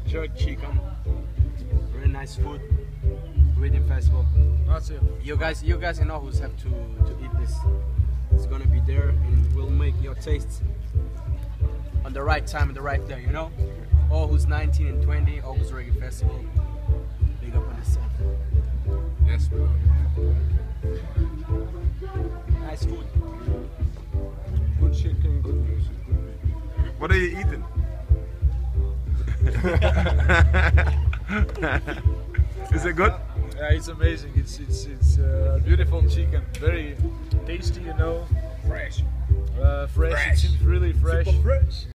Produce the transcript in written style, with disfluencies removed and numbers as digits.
jerk chicken, very nice food. RIDDIM festival. That's it. You guys in Aarhus have to eat this. It's gonna be there and will make your tastes on the right time and the right day, you know? Aarhus 19 and 20, Aarhus Reggae Festival. Big up on this side. Yes, we are. Nice food. Good chicken, good music, good people. What are you eating? Is it good? Yeah, it's amazing. It's beautiful chicken, very tasty, you know. Fresh. Fresh. It seems really fresh. Super fresh.